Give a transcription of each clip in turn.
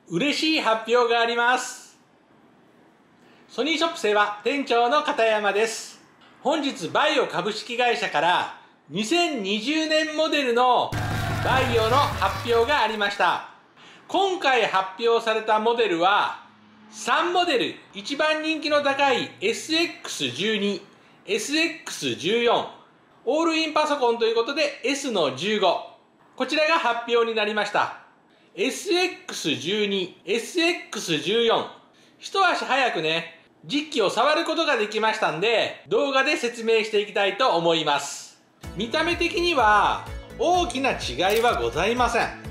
嬉しい発表があります。ソニーショップセワ店長の片山です。本日バイオ株式会社から2020年モデルのバイオの発表がありました。今回発表されたモデルは3モデル、一番人気の高い SX12、SX14、オールインパソコンということで S の15、こちらが発表になりました。SX12、SX14、一足早くね、実機を触ることができましたんで、動画で説明していきたいと思います。見た目的には大きな違いはございません。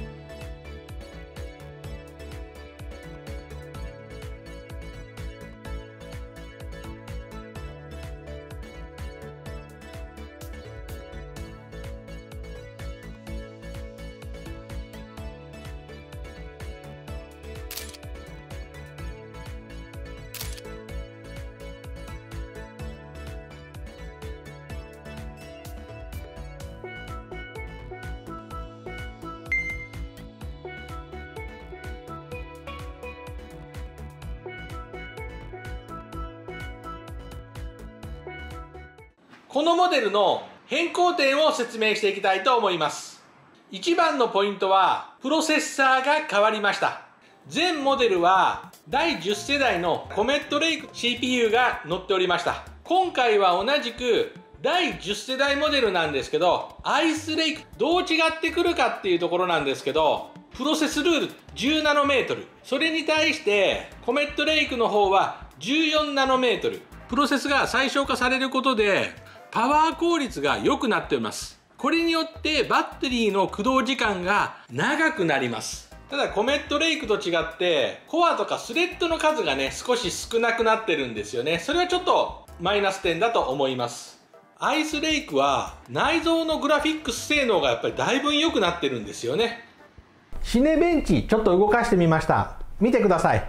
このモデルの変更点を説明していきたいと思います。一番のポイントは、プロセッサーが変わりました。全モデルは第10世代のコメットレイク CPU が載っておりました。今回は同じく第10世代モデルなんですけど、アイスレイクどう違ってくるかっていうところなんですけど、プロセスルール10ナノメートル。それに対してコメットレイクの方は14ナノメートル。プロセスが最小化されることで、パワー効率が良くなっております。これによってバッテリーの駆動時間が長くなります。ただコメットレイクと違ってコアとかスレッドの数がね少し少なくなってるんですよね。それはちょっとマイナス点だと思います。アイスレイクは内蔵のグラフィックス性能がやっぱりだいぶ良くなってるんですよね。シネベンチちょっと動かしてみました。見てください。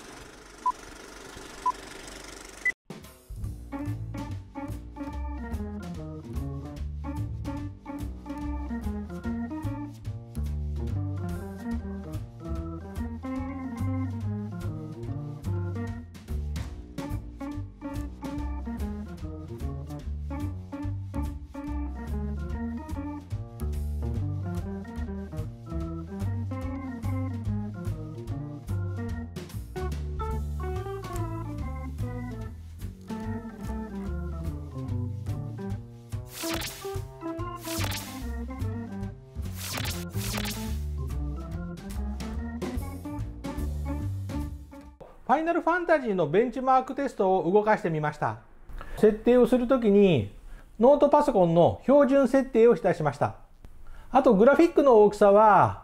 ファイナルファンタジーのベンチマークテストを動かしてみました。設定をするときにノートパソコンの標準設定をいたしました。あとグラフィックの大きさは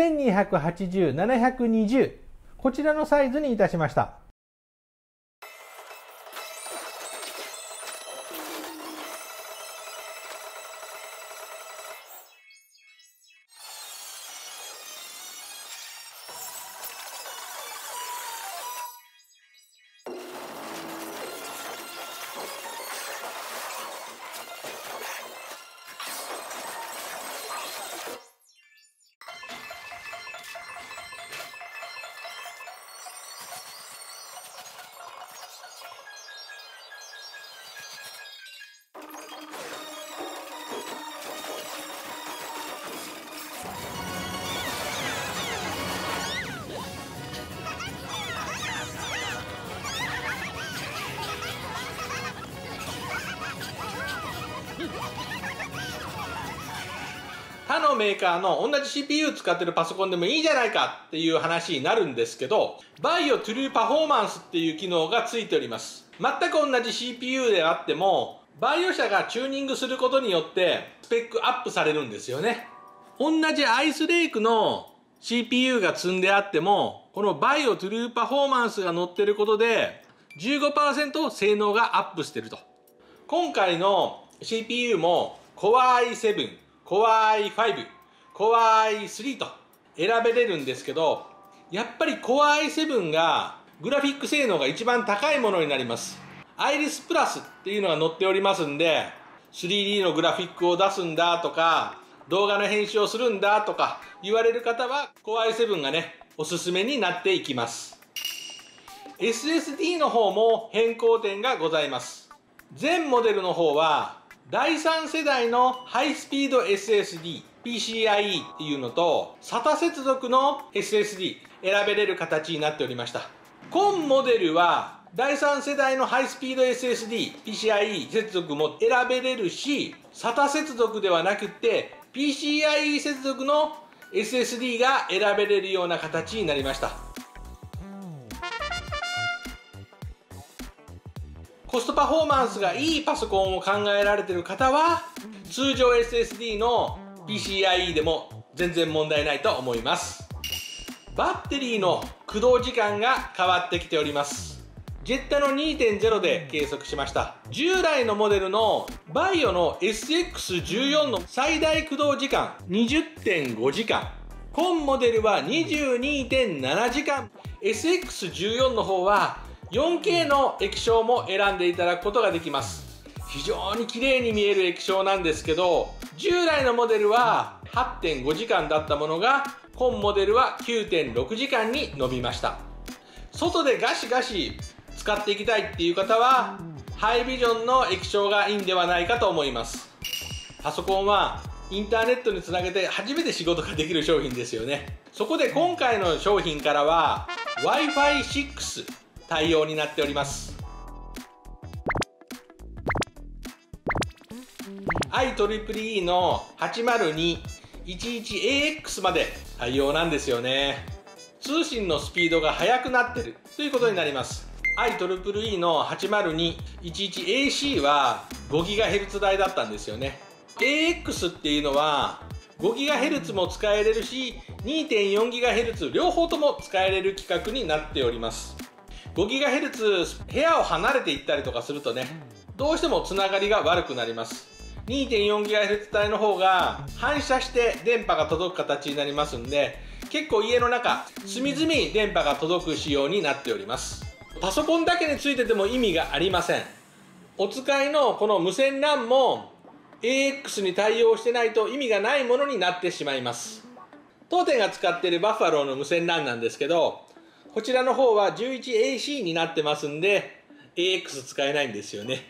1280、720、こちらのサイズにいたしました。他のメーカーの同じ CPU 使ってるパソコンでもいいじゃないかっていう話になるんですけど、バイオトゥルーパフォーマンスっていう機能がついております。全く同じ CPU であっても、バイオ社がチューニングすることによってスペックアップされるんですよね。同じアイスレイクの CPU が積んであっても、このバイオトゥルーパフォーマンスが乗ってることで 15% 性能がアップしてると。今回の CPU も Core i7、Core i5、Core i3 と選べれるんですけど、やっぱり Core i7 がグラフィック性能が一番高いものになります。アイリスプラスっていうのが載っておりますんで、3D のグラフィックを出すんだとか、 動画の編集をするんだとか言われる方は Core i7 がね、おすすめになっていきます。SSD の方も変更点がございます。全モデルの方は第3世代のハイスピード SSD PCIe っていうのと SATA 接続の SSD 選べれる形になっておりました。今モデルは第3世代のハイスピード SSD PCIe 接続も選べれるし、 SATA 接続ではなくって PCIe 接続の SSD が選べれるような形になりました。コストパフォーマンスがいいパソコンを考えられている方は通常 SSD の PCIe でも全然問題ないと思います。バッテリーの駆動時間が変わってきております。ジェッタの 2.0 で計測しました。従来のモデルのバイオの SX14 の最大駆動時間 20.5 時間、今モデルは 22.7 時間、 SX14 の方は 4K の液晶も選んでいただくことができます。非常に綺麗に見える液晶なんですけど、従来のモデルは 8.5 時間だったものが今モデルは 9.6 時間に伸びました。外でガシガシ使っていきたいっていう方はハイビジョンの液晶がいいんではないかと思います。パソコンはインターネットにつなげて初めて仕事ができる商品ですよね。そこで今回の商品からは Wi-Fi 6対応になっております。 IEEE の 802.11ax まで対応なんですよね。通信のスピードが速くなってるということになります。 IEEE の 802.11ac は 5GHz 帯だったんですよね。 AX っていうのは 5GHz も使えれるし 2.4GHz 両方とも使えれる規格になっております。 5GHz 部屋を離れていったりとかするとね、どうしてもつながりが悪くなります。 2.4GHz 帯の方が反射して電波が届く形になりますんで、結構家の中隅々に電波が届く仕様になっております。パソコンだけについてても意味がありません。お使いのこの無線 LAN も AX に対応してないと意味がないものになってしまいます。当店が使っているバッファローの無線 LAN なんですけど、こちらの方は 11AC になってますんで AX 使えないんですよね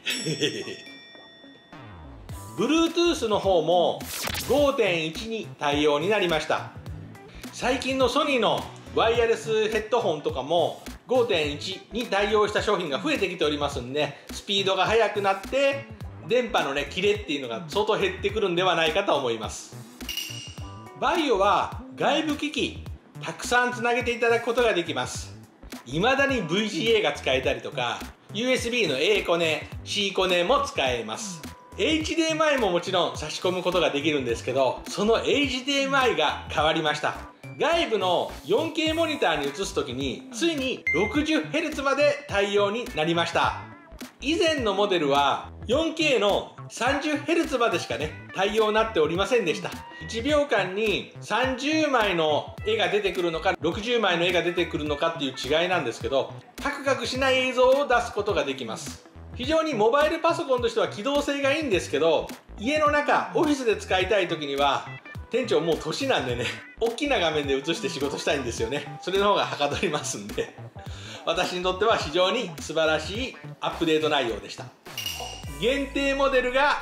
Bluetooth の方も 5.1 に対応になりました。最近のソニーのワイヤレスヘッドホンとかも 5.1 に対応した商品が増えてきておりますんで、スピードが速くなって電波のねキレっていうのが相当減ってくるんではないかと思います。バイオは外部機器たくさんつなげていただくことができます。未だに VGA が使えたりとか USB の A コネ C コネも使えます。 HDMI ももちろん差し込むことができるんですけど、その HDMI が変わりました。外部の 4K モニターに映す時についに 60Hz まで対応になりました。以前のモデルは 4K の 30Hz までしかね対応になっておりませんでした。1秒間に30枚の絵が出てくるのか60枚の絵が出てくるのかっていう違いなんですけど、カクカクしない映像を出すことができます。非常にモバイルパソコンとしては機動性がいいんですけど、家の中オフィスで使いたい時には店長もう年なんでね、大きな画面で映して仕事したいんですよね。それの方がはかどりますんで私にとっては非常に素晴らしいアップデート内容でした。限定モデルが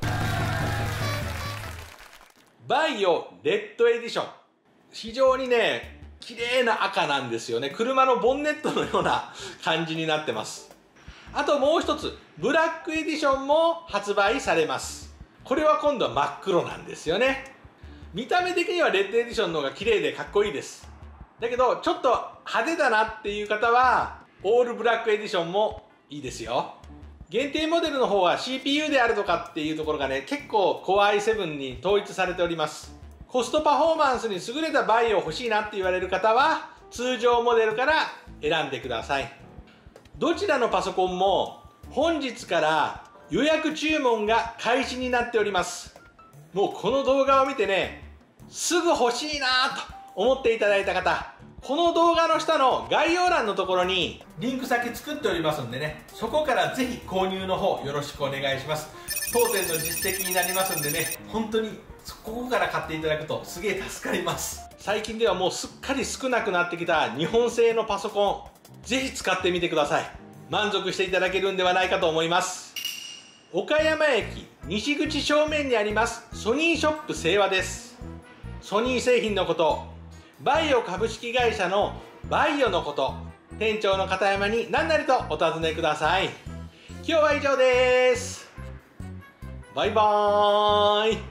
バイオレッドエディション。非常にね綺麗な赤なんですよね。車のボンネットのような感じになってます。あともう一つブラックエディションも発売されます。これは今度は真っ黒なんですよね。見た目的にはレッドエディションの方が綺麗でかっこいいです。だけどちょっと派手だなっていう方はオールブラックエディションもいいですよ。限定モデルの方は CPU であるとかっていうところがね結構 Core i7 に統一されております。コストパフォーマンスに優れたバイオ欲しいなって言われる方は通常モデルから選んでください。どちらのパソコンも本日から予約注文が開始になっております。もうこの動画を見てねすぐ欲しいなと思っていただいた方、この動画の下の概要欄のところにリンク先作っておりますんでね、そこからぜひ購入の方よろしくお願いします。当店の実績になりますんでね、本当にここから買っていただくとすげえ助かります。最近ではもうすっかり少なくなってきた日本製のパソコン、ぜひ使ってみてください。満足していただけるんではないかと思います。岡山駅西口正面にありますソニーショップ清和です。ソニー製品のこと、バイオ株式会社のバイオのこと、店長の片山に何なりとお尋ねください。今日は以上です。バイバーイ。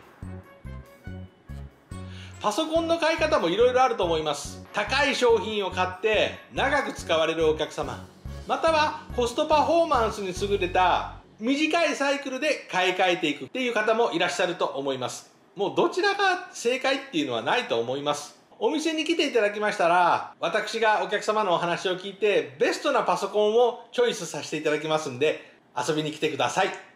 パソコンの買い方もいろいろあると思います。高い商品を買って長く使われるお客様、またはコストパフォーマンスに優れた短いサイクルで買い替えていくっていう方もいらっしゃると思います。もうどちらが正解っていうのはないと思います。お店に来ていただきましたら、私がお客様のお話を聞いてベストなパソコンをチョイスさせていただきますんで、遊びに来てください。